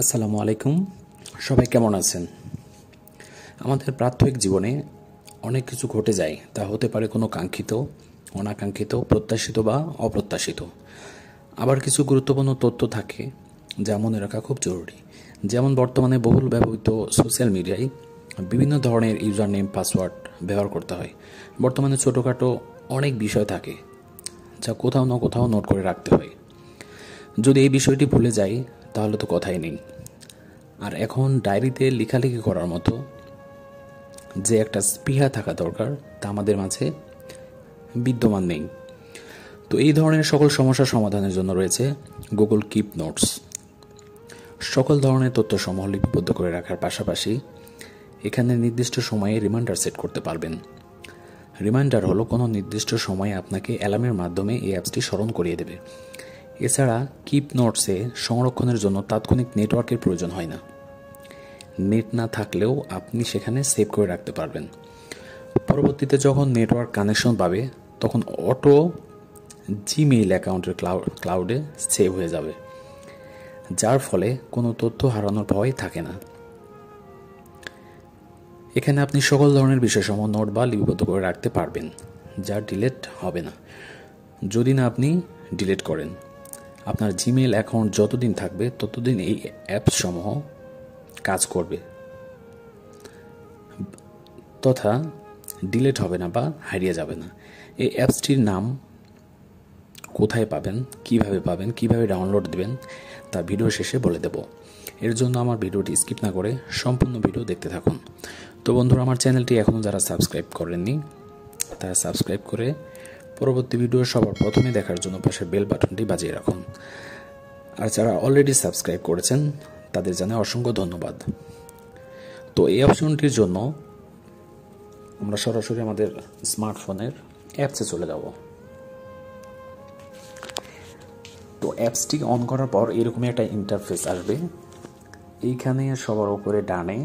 আসসালামু আলাইকুম। সবাই কেমন আছেন? আমাদের প্রাত্যহিক জীবনে অনেক কিছু ঘটে যায়, তা হতে পারে কোনো কাঙ্ক্ষিত, অনাকাঙ্ক্ষিত, প্রত্যাশিত বা অপ্রত্যাশিত। আবার কিছু গুরুত্বপূর্ণ তথ্য থাকে যা মনে রাখা খুব জরুরি। যেমন বর্তমানে বহুল ব্যবহৃত সোশ্যাল মিডিয়ায় বিভিন্ন ধরনের ইউজার নেম, পাসওয়ার্ড ব্যবহার করতে হয়। বর্তমানে ছোটোখাটো অনেক বিষয় থাকে যা কোথাও না কোথাও নোট করে রাখতে হয়। যদি এই বিষয়টি ভুলে যাই তাহলে তো কথাই নেই। আর এখন ডায়েরিতে লেখালেখি করার মতো যে একটা স্পৃহা থাকা দরকার তা আমাদের মাঝে বিদ্যমান নেই। তো এই ধরনের সকল সমস্যার সমাধানের জন্য রয়েছে গুগল কিপ নোটস। সকল ধরনের তথ্যসমূহ লিপিবদ্ধ করে রাখার পাশাপাশি এখানে নির্দিষ্ট সময়ে রিমাইন্ডার সেট করতে পারবেন। রিমাইন্ডার হলো কোনো নির্দিষ্ট সময়ে আপনাকে অ্যালার্মের মাধ্যমে এই অ্যাপসটি স্মরণ করিয়ে দেবে। এছাড়া কিপ নোটসে সংরক্ষণের জন্য তাৎক্ষণিক নেটওয়ার্কের প্রয়োজন হয় না। নেট না থাকলেও আপনি সেখানে সেভ করে রাখতে পারবেন। পরবর্তীতে যখন নেটওয়ার্ক কানেকশন পাবে তখন অটো জিমেইল অ্যাকাউন্টের ক্লাউডে সেভ হয়ে যাবে, যার ফলে কোনো তথ্য হারানোর ভয় থাকে না। এখানে আপনি সকল ধরনের বিষয়সমূহ নোট বা লিপিবদ্ধ করে রাখতে পারবেন, যা ডিলিট হবে না যদি না আপনি ডিলিট করেন। আপনার জিমেইল অ্যাকাউন্ট যতদিন থাকবে ততদিন এই অ্যাপসসমূহ কাজ করবে তথা ডিলিট হবে না বা হারিয়ে যাবে না। এই অ্যাপসটির নাম কোথায় পাবেন, কিভাবে ডাউনলোড দেবেন তা ভিডিও শেষে বলে দেব। এর জন্য আমার ভিডিওটি স্কিপ না করে সম্পূর্ণ ভিডিও দেখতে থাকুন। তো বন্ধুরা, আমার চ্যানেলটি এখনও যারা সাবস্ক্রাইব করেননি তারা সাবস্ক্রাইব করে পরবর্তী ভিডিও সবার প্রথমে দেখার জন্য পাশের বেল বাটনটি বাজিয়ে রাখুন। আর যারা অলরেডি সাবস্ক্রাইব করেছেন তাদের জানাই অসংখ্য ধন্যবাদ। তো এই অপশনটির জন্য আমরা সরাসরি আমাদের স্মার্টফোনের অ্যাপসে চলে যাব। তো অ্যাপসটি অন করার পর এরকমই একটা ইন্টারফেস আসবে। এইখানে সবার উপরে ডানে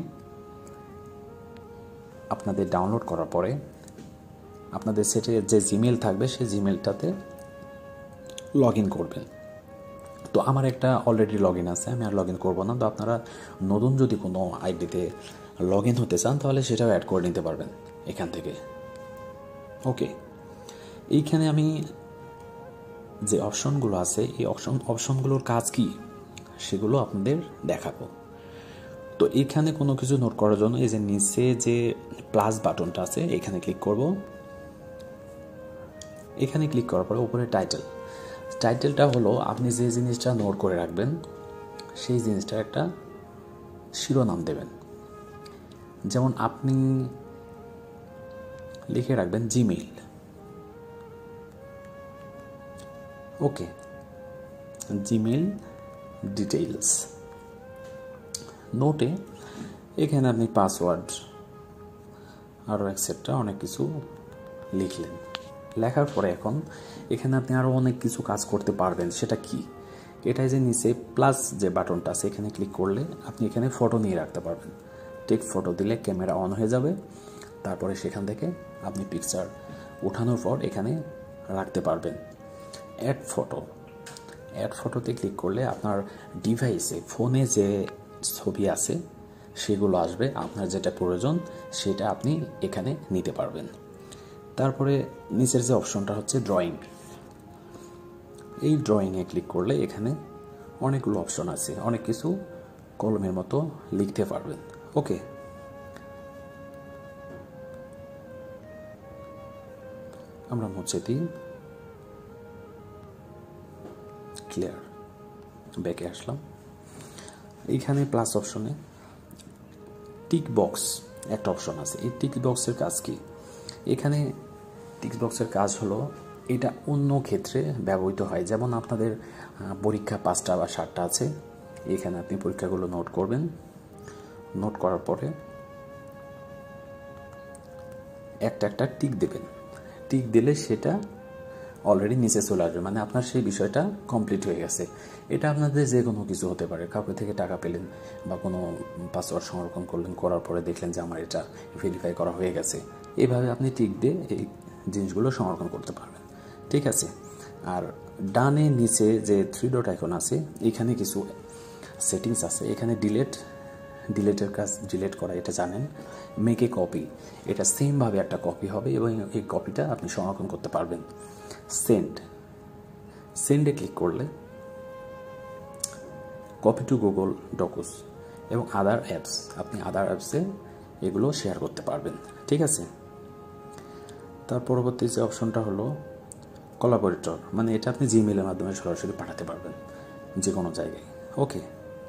আপনাদের ডাউনলোড করার পরে আপনাদের সেটে যে জিমেল থাকবে সেই জিমেলটাতে লগ ইন করবেন। তো আমার একটা অলরেডি লগ ইন আছে, আমি আর লগ ইন করবো না। তো আপনারা নতুন যদি কোনো আইডিতে লগ ইন হতে চান তাহলে সেটাও অ্যাড করে নিতে পারবেন এখান থেকে। ওকে, এইখানে আমি যে অপশনগুলো আছে এই অপশনগুলোর কাজ কি সেগুলো আপনাদের দেখাবো। তো এখানে কোনো কিছু নোট করার জন্য এই যে নিচে যে প্লাস বাটনটা আছে এখানে ক্লিক করব। এখানে ক্লিক করার পরে উপরে টাইটেলটা হলো আপনি যে জিনিসটা নোট করে রাখবেন সেই জিনিসটার একটা শিরোনাম দেবেন। যেমন আপনি লিখে রাখবেন জিমেইল। ওকে, জিমেইল ডিটেইলস। নোটে এখানে আপনি পাসওয়ার্ড আরও এক্সেট্রা অনেক কিছু লিখলেন। লেখার পরে এখন এখানে আপনি আরও অনেক কিছু কাজ করতে পারবেন। সেটা কি? এটাই যে নিচে প্লাস যে বাটনটা আছে এখানে ক্লিক করলে আপনি এখানে ফটো নিয়ে রাখতে পারবেন। ঠিক ফটো দিলে ক্যামেরা অন হয়ে যাবে। তারপরে সেখান থেকে আপনি পিকচার ওঠানোর পর এখানে রাখতে পারবেন। অ্যাড ফটোতে ক্লিক করলে আপনার ডিভাইসে ফোনে যে ছবি আছে সেগুলো আসবে। আপনার যেটা প্রয়োজন সেটা আপনি এখানে নিতে পারবেন। তারপরে নিচের যে অপশনটা হচ্ছে ড্রয়িং, এই ড্রয়িংয়ে ক্লিক করলে এখানে অনেকগুলো অপশন আছে, অনেক কিছু কলমের মতো লিখতে পারবেন। ওকে, আমরা মুছে দিই। ক্লিয়ার, ব্যাকে আসলাম। এইখানে প্লাস অপশনে টিক বক্স একটা অপশন আছে। এই টিক বক্সের কাজ কি? এখানে টিক বক্সের কাজ হলো এটা অন্য ক্ষেত্রে ব্যবহৃত হয়। যেমন আপনাদের পরীক্ষা 5টা বা 7টা আছে, এখানে আপনি পরীক্ষাগুলো নোট করবেন। নোট করার পরে একটা টিক দেবেন। টিক দিলে সেটা অলরেডি নিচে চলে আসবে, মানে আপনার সেই বিষয়টা কমপ্লিট হয়ে গেছে। এটা আপনাদের যে কোনো কিছু হতে পারে। কাউকে থেকে টাকা পেলেন বা কোনো পাসওয়ার্ড সংরক্ষণ করলেন, করার পরে দেখলেন যে আমার এটা ভেরিফাই করা হয়ে গেছে। এইভাবে আপনি টিক দিয়ে এই জিনিসগুলো সংরক্ষণ করতে পারবেন। ঠিক আছে। আর ডানে নিচে যে 3 ডট আইকন আছে এখানে কিছু সেটিংস আছে, এখানে ডিলেটের কাজ, ডিলেট করা এটা জানেন। মেক এ কপি, এটা সেমভাবে একটা কপি হবে এবং এই কপিটা আপনি সংরক্ষণ করতে পারবেন। সেন্ডে ক্লিক করলে কপি টু গুগল ডকুস এবং আদার অ্যাপস, আপনি আদার অ্যাপসে এগুলো শেয়ার করতে পারবেন। ঠিক আছে, তার পরবর্তী যে অপশনটা হলো কোলাবোরেটর, মানে এটা আপনি জিমেইলের মাধ্যমে সরাসরি পাঠাতে পারবেন যে কোনো জায়গায়। ওকে,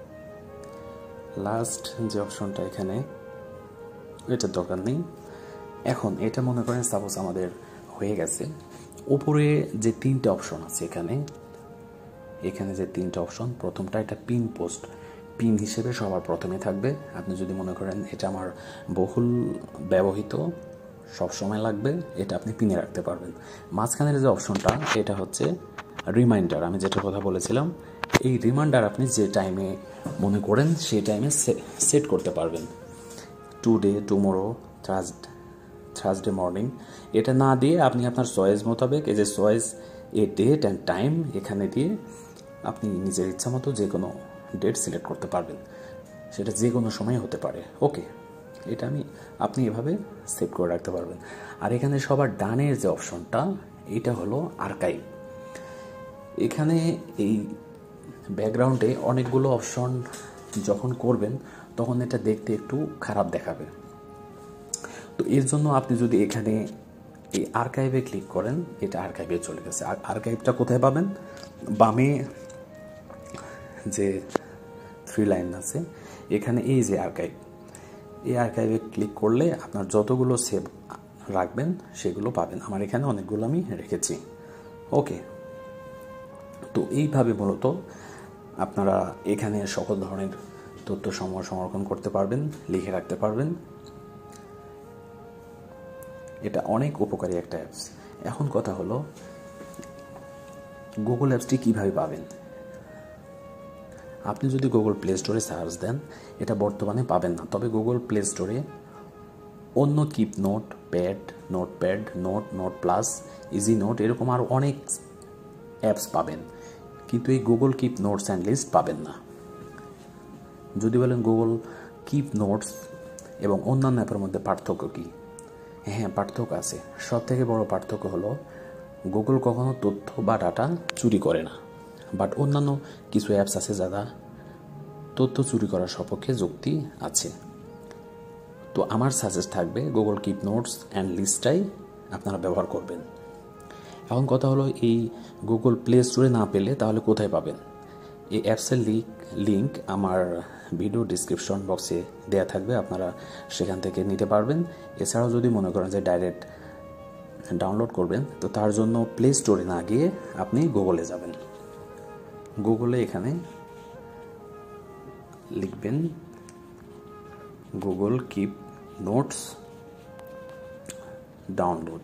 লাস্ট যে অপশনটা এখানে, এটার দরকার নেই। এখন এটা মনে করেন সাপোজ আমাদের হয়ে গেছে, উপরে যে 3টে অপশন আছে এখানে যে 3টে অপশন, প্রথমটা এটা পিন পোস্ট, পিন হিসেবে সবার প্রথমে থাকবে। আপনি যদি মনে করেন এটা আমার বহুল ব্যবহৃত, সব সময় লাগবে, এটা আপনি পিনে রাখতে পারবেন। মাঝখানের যে অপশনটা এটা হচ্ছে রিমাইন্ডার, আমি যেটার কথা বলেছিলাম, এই রিমাইন্ডার আপনি যে টাইমে মনে করেন সেই টাইমে সেট করতে পারবেন। টুডে, টুমোরো, থার্সডে মর্নিং, এটা না দিয়ে আপনি আপনার চয়েস মোতাবেক এই যে choice a date and time এখানে দিয়ে আপনি নিজের ইচ্ছা মতো যে কোনো ডেট সিলেক্ট করতে পারবেন, সেটা যে কোনো সময় হতে পারে। ওকে, এটা আপনি এভাবে সেভ করে রাখতে পারবেন। আর এখানে সবার ডানের যে অপশনটা এটা হলো আর্কাইভ। এখানে এই ব্যাকগ্রাউন্ডে অনেকগুলো অপশন যখন করবেন তখন এটা দেখতে একটু খারাপ দেখাবে। তো এর জন্য আপনি যদি এখানে এই আর্কাইভে ক্লিক করেন, এটা আর্কাইভে চলে গেছে। আর আর্কাইভটা কোথায় পাবেন? বামে যে 3 লাইন আছে এখানে এই যে আর্কাইভ, এই আর্কাইভে ক্লিক করলে আপনার যতগুলো সেভ রাখবেন সেগুলো পাবেন। আমার এখানে অনেকগুলো আমি রেখেছি। ওকে, তো এইভাবে মূলত আপনারা এখানে সকল ধরনের তথ্য সংরক্ষণ করতে পারবেন, লিখে রাখতে পারবেন। এটা অনেক উপকারী একটা অ্যাপস। এখন কথা হলো গুগল অ্যাপসটি কীভাবে পাবেন। আপনি যদি গুগল প্লে স্টোরে সার্চ দেন এটা বর্তমানে পাবেন না, তবে গুগল প্লে স্টোরে অন্য keep note, notepad, note plus, easy note এরকম আরও অনেক অ্যাপস পাবেন, কিন্তু এই Google Keep notes and list পাবেন না। যদি বলেন গুগল কিপ নোটস এবং অন্যান্য অ্যাপের মধ্যে পার্থক্য কী? হ্যাঁ, পার্থক্য আছে। সব থেকে বড় পার্থক্য হলো গুগল কখনো তথ্য বা ডাটা চুরি করে না, বাট অন্যান্য কিছু অ্যাপস আছে যারা তথ্য চুরি করার সপক্ষে যুক্তি আছে। তো আমার সাজেস্ট থাকবে গুগল কিপ নোটস অ্যান্ড লিস্টটাই আপনারা ব্যবহার করবেন। এখন কথা হলো এই গুগল প্লে স্টোরে না পেলে তাহলে কোথায় পাবেন? এই অ্যাপসের লিঙ্ক আমার ভিডিও ডিসক্রিপশন বক্সে দেওয়া থাকবে, আপনারা সেখান থেকে নিতে পারবেন। এছাড়াও যদি মনে করেন যে ডাইরেক্ট ডাউনলোড করবেন, তো তার জন্য প্লে স্টোরে না গিয়ে আপনি গুগলে যাবেন। গুগলে এখানে লিখবেন গুগল কিপ নোটস ডাউনলোড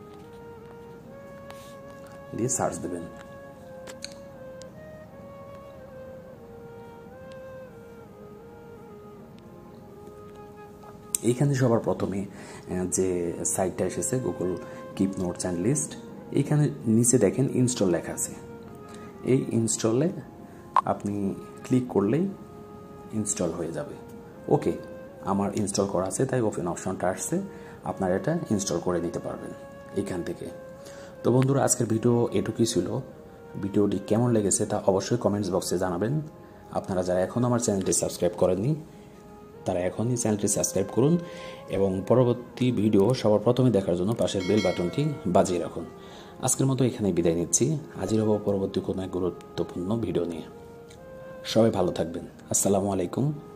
দিয়ে সার্চ দেবেন। এইখানে সবার প্রথমে যে সাইটটা এসেছে Google Keep notes and list, এইখানে নিচে দেখেন ইনস্টল লেখা আছে। এই ইনস্টলে আপনি ক্লিক করলেই ইনস্টল হয়ে যাবে। ওকে, আমার ইনস্টল করা আছে তাই ওপেন অপশনটা আসছে, আপনারা এটা ইনস্টল করে নিতে পারবেন এইখান থেকে। তো বন্ধুরা, আজকের ভিডিও এটুকুই ছিল। ভিডিওটি কেমন লেগেছে তা অবশ্যই কমেন্টস বক্সে জানাবেন। আপনারা যারা এখনও আমার চ্যানেলটি সাবস্ক্রাইব করেননি তারা এখনই চ্যানেলটি সাবস্ক্রাইব করুন এবং পরবর্তী ভিডিও সবার প্রথমে দেখার জন্য পাশের বেল বাটনটি বাজিয়ে রাখুন। আজকের মতো এখানেই বিদায় নিচ্ছি। হাজির হব পরবর্তী কোনো এক গুরুত্বপূর্ণ ভিডিও নিয়ে। সবাই ভালো থাকবেন। আসসালামু আলাইকুম।